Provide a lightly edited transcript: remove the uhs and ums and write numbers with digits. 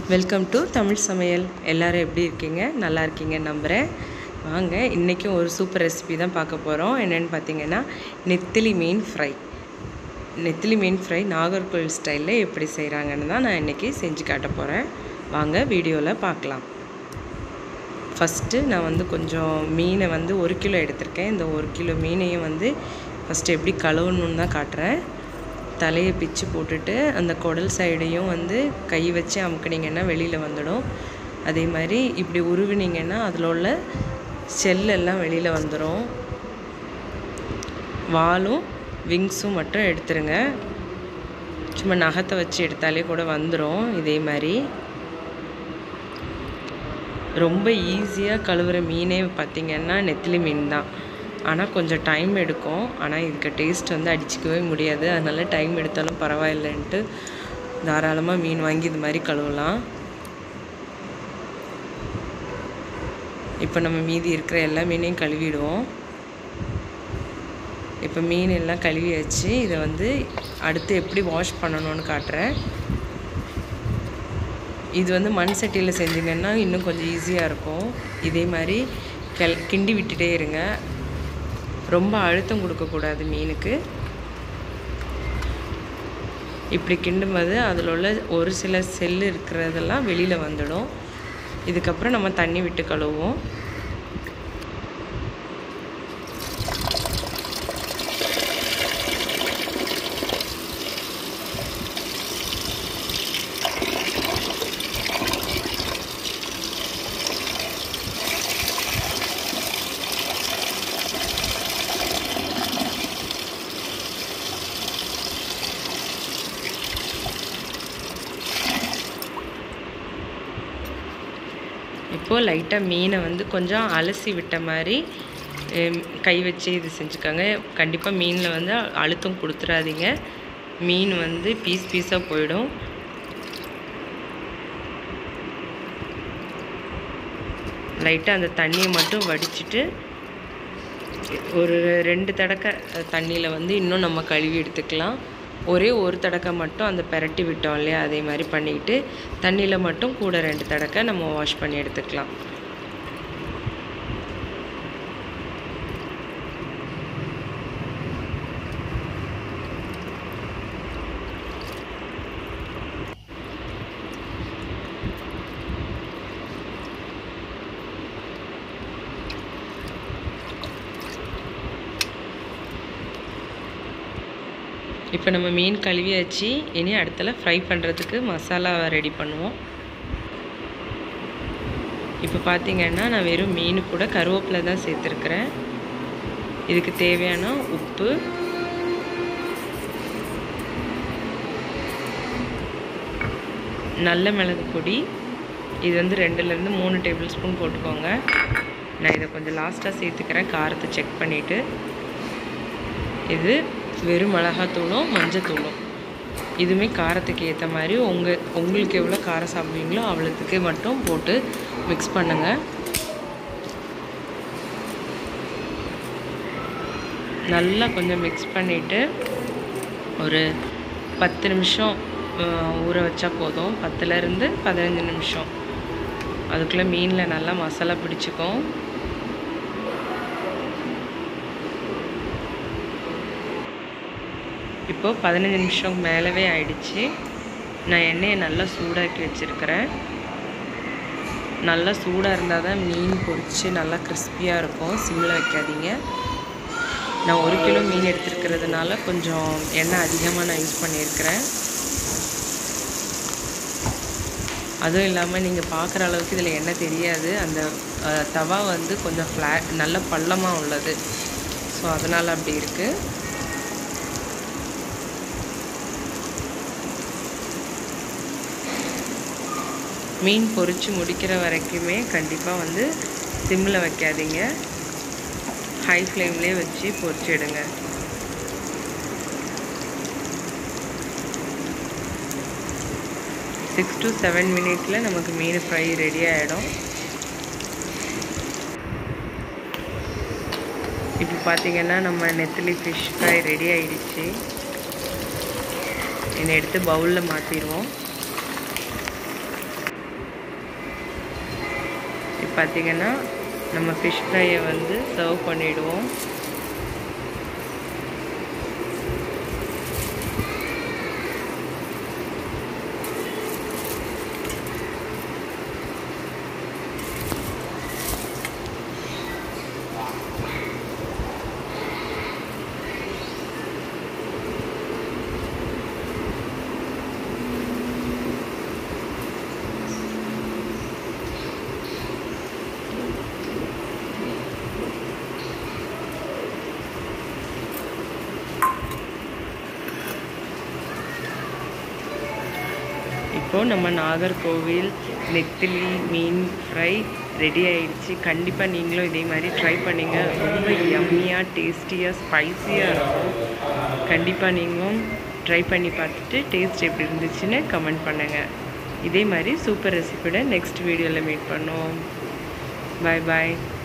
Welcome to Tamil சமையல். எல்லோரும் எப்படி இருக்கீங்க? நல்லா இருக்கீங்கன்னு நம்புகிறேன். வாங்க, இன்றைக்கும் ஒரு சூப்பர் ரெசிபி தான் பார்க்க போகிறோம். என்னென்னு பார்த்தீங்கன்னா, நெத்திலி மீன் ஃப்ரை. நெத்திலி மீன் ஃப்ரை நாகர்கோயில் ஸ்டைலில் எப்படி செய்கிறாங்கன்னு தான் நான் இன்றைக்கி செஞ்சு காட்ட போகிறேன். வாங்க வீடியோவில் பார்க்கலாம். ஃபஸ்ட்டு நான் கொஞ்சம் மீனை 1 கிலோ எடுத்திருக்கேன். இந்த 1 கிலோ மீனையும் ஃபஸ்ட்டு எப்படி கழுவணுன்னு தான் காட்டுறேன். தலையை பிச்சு போட்டுட்டு அந்த குடல் சைடையும் கை வச்சு அமுக்குனிங்கன்னா வெளியில் வந்துடும். அதே மாதிரி இப்படி உருவினீங்கன்னா அதில் உள்ள செல்லெல்லாம் வெளியில் வந்துடும். வாலும் விங்ஸும் மட்டும் எடுத்துருங்க. சும்மா நகத்தை வச்சு எடுத்தாலே கூட வந்துடும். இதே மாதிரி ரொம்ப ஈஸியாக கழுவுற மீனே பார்த்திங்கன்னா நெத்திலி மீன் தான். ஆனால் கொஞ்சம் டைம் எடுக்கும். ஆனால் இதுக்கு டேஸ்ட் அடிச்சிக்கவே முடியாது. அதனால் டைம் எடுத்தாலும் பரவாயில்லைன்ட்டு தாராளமாக மீன் வாங்கி இது மாதிரி கழுவலாம். இப்போ நம்ம மீதி இருக்கிற எல்லா மீனையும் கழுவிடுவோம். இப்போ மீன் எல்லாம் கழுவியாச்சு. இதை அடுத்து எப்படி வாஷ் பண்ணணும்னு காட்டுறேன். இது மண் சட்டியில் செஞ்சிங்கன்னா இன்னும் கொஞ்சம் ஈஸியாக இருக்கும். இதே மாதிரி கிண்டி விட்டுட்டே இருங்க. ரொம்ப அழுத்தம் கொடுக்கக்கூடாது மீனுக்கு. இப்படி கிண்டும்போது அதில் உள்ள ஒரு சில செல்லு இருக்கிறதெல்லாம் வெளியில் வந்துடும். இதுக்கப்புறம் நம்ம தண்ணி விட்டு கழுவுவோம். இப்போது லைட்டாக மீனை கொஞ்சம் அலசி விட்ட மாதிரி கை வச்சு இது செஞ்சுக்கோங்க. கண்டிப்பாக மீனில் அழுத்தம் கொடுத்துடாதீங்க. மீன் பீஸ் பீஸாக போயிடும். லைட்டாக அந்த தண்ணியை மட்டும் வடிச்சிட்டு ஒரு 2 தடவை தண்ணியில் இன்னும் நம்ம கழுவி எடுத்துக்கலாம். ஒரே ஒரு தடவை மட்டும் அந்த பெரட்டி விட்டோம் இல்லையா, அதே மாதிரி பண்ணிக்கிட்டு தண்ணியில் மட்டும் கூட 2 தடவை நம்ம வாஷ் பண்ணி எடுத்துக்கலாம். இப்போ நம்ம மீன் கழுவியாச்சு. இனி அடுத்தல ஃப்ரை பண்ணுறதுக்கு மசாலா ரெடி பண்ணுவோம். இப்போ பார்த்திங்கன்னா நான் வெறும் மீன் கூட கருவேப்பிலை தான் சேர்த்துருக்குறேன். இதுக்கு தேவையான உப்பு, நல்ல மிளகு பொடி. இது 2லேருந்து 3 டேபிள் ஸ்பூன் போட்டுக்கோங்க. நான் இதை கொஞ்சம் லாஸ்ட்டாக சேர்த்துக்கிறேன் காரத்தை செக் பண்ணிவிட்டு. இது வெறும் மிளகாத்தூளும் மஞ்சத்தூளும். இதுவுமே காரத்துக்கு ஏற்ற மாதிரி உங்களுக்கு எவ்வளோ காரம் சாப்பிடுவீங்களோ அவ்வளோத்துக்கு மட்டும் போட்டு மிக்ஸ் பண்ணுங்கள். நல்லா கொஞ்சம் மிக்ஸ் பண்ணிவிட்டு ஒரு 10 நிமிஷம் ஊற வச்சா போதும். 10லேருந்து 15 நிமிஷம். அதுக்குள்ளே மீனில் நல்லா மசாலா பிடிச்சிக்கும். இப்போது 15 நிமிஷம் மேலவே ஆயிடுச்சு. நான் எண்ணெயை நல்லா சூடாக்கி வச்சுருக்கிறேன். நல்லா சூடாக இருந்தால் தான் மீன் பொரித்து நல்லா கிறிஸ்பியாக இருக்கும். சிம்மில் வைக்காதீங்க. நான் 1 கிலோ மீன் எடுத்துருக்கிறதுனால கொஞ்சம் எண்ணெய் அதிகமாக நான் யூஸ் பண்ணியிருக்கிறேன். அதுவும் இல்லாமல் நீங்கள் பார்க்குற அளவுக்கு இதில் எண்ணெய் தெரியாது. அந்த தவா கொஞ்சம் ஃப்ளாட், நல்ல பள்ளமாக உள்ளது. ஸோ அதனால் அப்படி இருக்குது. மீன் பொரித்து முடிக்கிற வரைக்குமே கண்டிப்பாக சிம்மில் வைக்காதீங்க. ஹை ஃப்ளேம்லேயே வச்சு பொரிச்சிடுங்க. சிக்ஸ் to 7 மினிட்ஸில் நமக்கு மீன் ஃப்ரை ரெடி ஆகிடும். இப்போ பார்த்திங்கன்னா நம்ம நெத்திலி ஃபிஷ் ஃப்ரை ரெடி ஆகிடுச்சு. இதை எடுத்து பவுலில் மாற்றிடுவோம். பார்த்திங்கன்னா நம்ம ஃபிஷ் ஃப்ரையை வந்து சர்வ் பண்ணிவிடுவோம். இப்போது நம்ம நாகர்கோவில் நெத்திலி மீன் ஃப்ரை ரெடி ஆகிடுச்சு. கண்டிப்பாக நீங்களும் இதே மாதிரி ட்ரை பண்ணிங்க. ரொம்ப யம்மியாக டேஸ்டியாக ஸ்பைஸியாக இருக்கும். கண்டிப்பாக நீங்களும் ட்ரை பண்ணி பார்த்துட்டு டேஸ்ட் எப்படி இருந்துச்சுன்னு கமெண்ட் பண்ணுங்கள். இதே மாதிரி சூப்பர் ரெசிபியோட நெக்ஸ்ட் வீடியோவில் மீட் பண்ணுவோம். பாய் பாய்.